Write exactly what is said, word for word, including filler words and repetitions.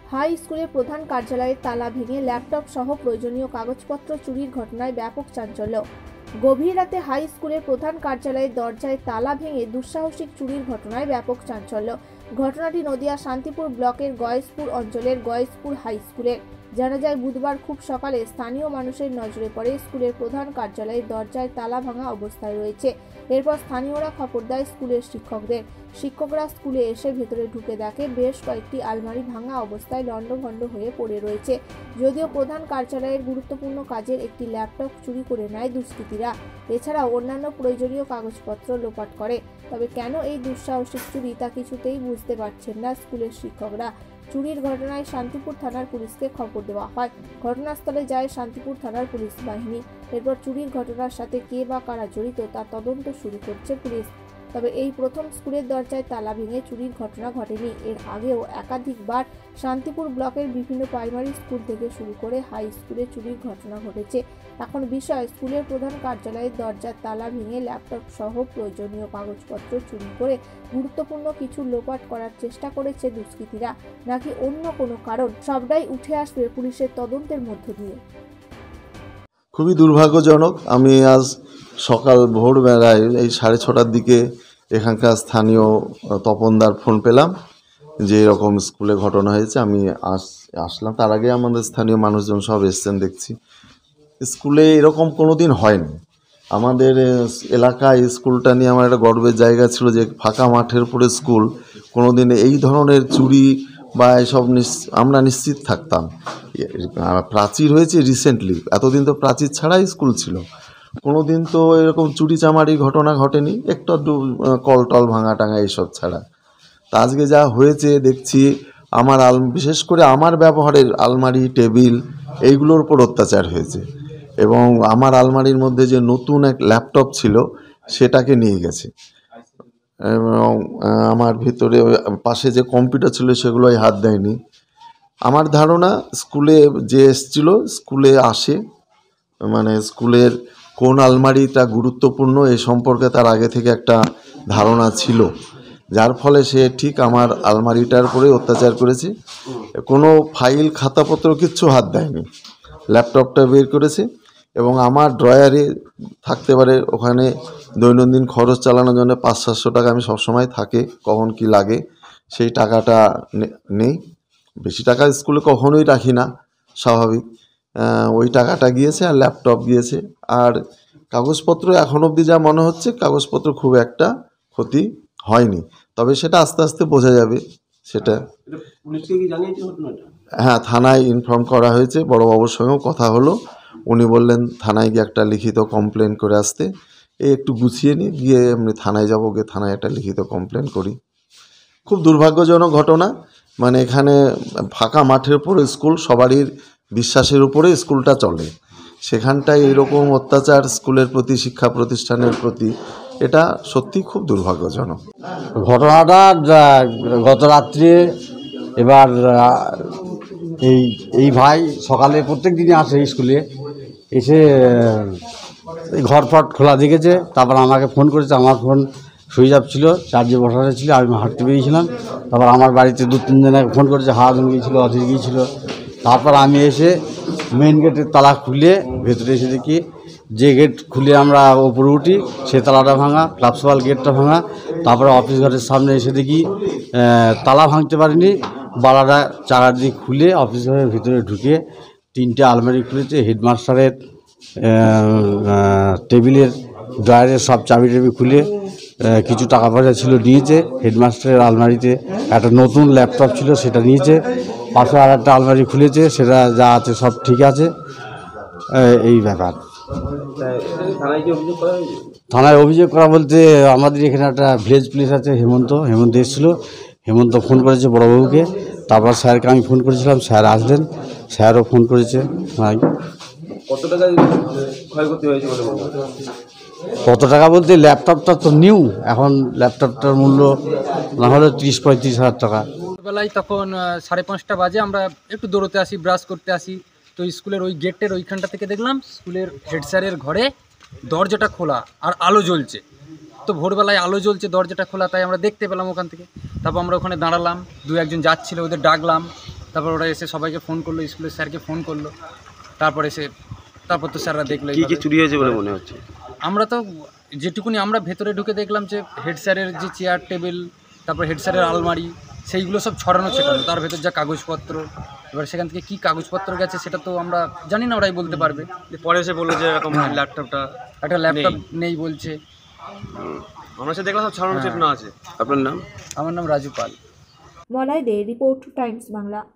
High স্কুলের প্রধান কার্যালয়ের তালা ভেঙে ল্যাপটপ সহ প্রয়োজনীয় কাগজপত্র চুরির ঘটনায় ব্যাপক চাঞ্চল্য। গভীর রাতে হাই স্কুলের প্রধান কার্যালয়ের দরজায় তালা ভেঙে দুঃসাহসিক চুরির ঘটনায় ব্যাপক চাঞ্চল্য। ঘটনাটি নদিয়া শান্তিপুর ব্লকের গয়েশপুর অঞ্চলের গয়েশপুর হাই স্কুলের। জানা যায়, বুধবার খুব সকালে স্থানীয় মানুষের নজরে পড়ে স্কুলের প্রধান কার্যালয়ের দরজায় তালা ভাঙা অবস্থায় রয়েছে। এরপর স্থানীয়রা খবর দেয় স্কুলের শিক্ষকদের। শিক্ষকরা স্কুলে এসে ভেতরে ঢুকে দেখে বেশ কয়েকটি আলমারি ভাঙা অবস্থায় লণ্ডভণ্ড হয়ে পড়ে রয়েছে। যদিও প্রধান কার্যালয়ের গুরুত্বপূর্ণ কাজের একটি ল্যাপটপ চুরি করে নেয় দুষ্কৃতীরা। এছাড়াও অন্যান্য প্রয়োজনীয় কাগজপত্র লোপাট করে। তবে কেন এই দুঃসাহসিক চুরি তা কিছুতেই বুঝতে পারছেন না স্কুলের শিক্ষকরা। চুরির ঘটনায় শান্তিপুর থানার পুলিশকে খবর দেওয়া হয়। ঘটনাস্থলে যায় শান্তিপুর থানার পুলিশ বাহিনী। এরপর চুরির ঘটনার সাথে কে বা কারা জড়িত তা তদন্ত শুরু করছে পুলিশ। তবে এই প্রথম স্কুলের দরজায় তালা ভেঙে চুরির ঘটনা ঘটেনি। এর আগেও একাধিকবার শান্তিপুর ব্লকের বিভিন্ন প্রাইমারি স্কুল থেকে শুরু করে হাই স্কুলে চুরির ঘটনা ঘটেছে। এখন বিষয়, স্কুলের প্রধান কার্যালয়ের দরজার তালা ভেঙে ল্যাপটপ সহ প্রয়োজনীয় কাগজপত্র চুরি করে গুরুত্বপূর্ণ কিছু লোপাট করার চেষ্টা করেছে দুষ্কৃতীরা, নাকি অন্য কোনো কারণ। সবটাই উঠে আসবে পুলিশের তদন্তের মধ্য দিয়ে। খুবই দুর্ভাগ্যজনক। আমি আজ সকাল ভোরবেলায় এই সাড়ে ছটার দিকে এখানকার স্থানীয় তপনদার ফোন পেলাম যে এরকম স্কুলে ঘটনা হয়েছে। আমি আস আসলাম তার আগে আমাদের স্থানীয় মানুষজন সব এসছেন দেখছি। স্কুলে এরকম কোনো দিন হয়নি। আমাদের এলাকায় স্কুলটা নিয়ে আমার একটা গর্বের জায়গা ছিল যে ফাঁকা মাঠের উপরে স্কুল, কোনো দিন এই ধরনের চুরি বা এসব আমরা নিশ্চিত থাকতাম। প্রাচীর হয়েছে রিসেন্টলি, এতদিন তো প্রাচীর ছাড়াই স্কুল ছিল। কোনো দিন তো এরকম চুরি চামারি ঘটনা ঘটেনি, একটু একটু কল টল ভাঙা টাঙা এইসব ছাড়া। তা আজকে যা হয়েছে দেখছি, আমার আল বিশেষ করে আমার ব্যবহারের আলমারি টেবিল এইগুলোর উপর অত্যাচার হয়েছে। এবং আমার আলমারির মধ্যে যে নতুন এক ল্যাপটপ ছিল সেটাকে নিয়ে গেছে। এবং আমার ভিতরে পাশে যে কম্পিউটার ছিল সেগুলোই হাত দেয়নি। আমার ধারণা স্কুলে যে এসছিল, স্কুলে আসে মানে স্কুলের কোন আলমারিটা গুরুত্বপূর্ণ এই সম্পর্কে তার আগে থেকে একটা ধারণা ছিল, যার ফলে সে ঠিক আমার আলমারিটার উপরে অত্যাচার করেছে। কোনো ফাইল খাতাপত্র কিচ্ছু হাত দেয়নি, ল্যাপটপটা বের করেছে। এবং আমার ড্রয়ারে থাকতে পারে, ওখানে দৈনন্দিন খরচ চালানোর জন্য পাঁচ সাতশো টাকা আমি সবসময় থাকে, কখন কি লাগে সেই টাকাটা নেই। বেশি টাকা স্কুলে কখনোই রাখি না, স্বাভাবিক। ওই টাকাটা গিয়েছে আর ল্যাপটপ গিয়েছে। আর কাগজপত্র এখন অবধি যা মনে হচ্ছে কাগজপত্র খুব একটা ক্ষতি হয়নি, তবে সেটা আস্তে আস্তে বোঝা যাবে। সেটা হ্যাঁ, থানায় ইনফর্ম করা হয়েছে, বড়োবাবুর সঙ্গেও কথা হলো। উনি বললেন থানায় গিয়ে একটা লিখিত কমপ্লেন করে আসতে। এই একটু গুছিয়ে নিয়ে গিয়ে এমনি থানায় যাবো, গিয়ে থানায় একটা লিখিত কমপ্লেন করি। খুব দুর্ভাগ্যজনক ঘটনা। মানে এখানে ফাঁকা মাঠের উপরে স্কুল, সবারই বিশ্বাসের উপরে স্কুলটা চলে, সেখানটায় এরকম অত্যাচার স্কুলের প্রতি, শিক্ষা প্রতিষ্ঠানের প্রতি, এটা সত্যি খুব দুর্ভাগ্যজনক ঘটনাটা। গত রাত্রে এবার এই এই ভাই সকালে প্রত্যেক দিনই আসে স্কুলে, এসে ঘর ফট খোলা দেখেছে। তারপর আমাকে ফোন করেছে, আমার ফোন সুইচ অফ ছিল, চার্জে বসানো ছিল, আমি হাঁটতে বেরিয়েছিলাম। তারপর আমার বাড়িতে দু তিন জনকে ফোন করেছে, হারাধন গিয়েছিলো, অধীর গিয়েছিলো। তারপর আমি এসে মেন গেটের তালা খুলে ভেতরে এসে দেখি যে গেট খুলে আমরা ওপরে উঠি সে তালাটা ভাঙা, প্রিন্সিপাল গেটটা ভাঙা। তারপরে অফিস ঘরের সামনে এসে দেখি তালা ভাঙতে পারিনি, বালাটা চাকার দিয়ে খুলে অফিস ঘরের ভিতরে ঢুকে তিনটে আলমারি খুলেছে। হেডমাস্টারের টেবিলের ড্রয়ারের সব চাবি টাবি খুলে কিছু টাকা পয়সা ছিল নিয়েছে। হেডমাস্টারের আলমারিতে একটা নতুন ল্যাপটপ ছিল, সেটা নিয়েছে। পাশে আর একটা আলমারি খুলেছে, সেটা যা আছে সব ঠিক আছে। এই ব্যাপার। থানায় অভিযোগ করা বলতে, আমাদের এখানে একটা ভিলেজ পুলিশ আছে, হেমন্ত হেমন্ত এসেছিলো। হেমন্ত ফোন করেছে বড়োবাবুকে, তারপর স্যারকে আমি ফোন করেছিলাম, স্যার আসলেন, স্যারও ফোন করেছে। কত টাকা ক্ষয়ক্ষতি হয়েছে? কত টাকা বলতে, ল্যাপটপটা তো নিউ, এখন ল্যাপটপটার মূল্য না হলে ত্রিশ পঁয়ত্রিশ হাজার টাকা। বেলায় তখন সাড়ে পাঁচটা বাজে, আমরা একটু দৌড়তে আসি, ব্রাশ করতে আসি। তো স্কুলের ওই গেটের ওইখানটা থেকে দেখলাম স্কুলের হেড স্যারের ঘরে দরজাটা খোলা আর আলো জ্বলছে। তো ভোরবেলায় আলো জ্বলছে, দরজাটা খোলা, তাই আমরা দেখতে পেলাম ওখান থেকে। তারপর আমরা ওখানে দাঁড়ালাম, দু একজন যাচ্ছিলো, ওদের ডাকলাম। তারপর ওরা এসে সবাইকে ফোন করলো, স্কুলের স্যারকে ফোন করলো, তারপর এসে তারপর তো স্যাররা দেখলো কি কি এইভাবে। চুরি হয়েছে বলে মনে হচ্ছে? আমরা তো যেটুকুনি আমরা ভেতরে ঢুকে দেখলাম যে হেড স্যারের যে চেয়ার টেবিল, তারপর হেড স্যারের আলমারি, সেইগুলো সব ছড়ানো ছেটানো, তার ভেতর যা কাগজপত্র, এবার সেখান থেকে কী কাগজপত্র গেছে সেটা তো আমরা জানি না, ওরাই বলতে পারবে। পরে এসে বললো যে এরকম ল্যাপটপটা একটা ল্যাপটপ নেই বলছে। আমরা সে দেখলাম সব ছড়ানো ছিটানো আছে। আপনার নাম? আমার নাম রাজু পাল। Malay De, report Times Bangla.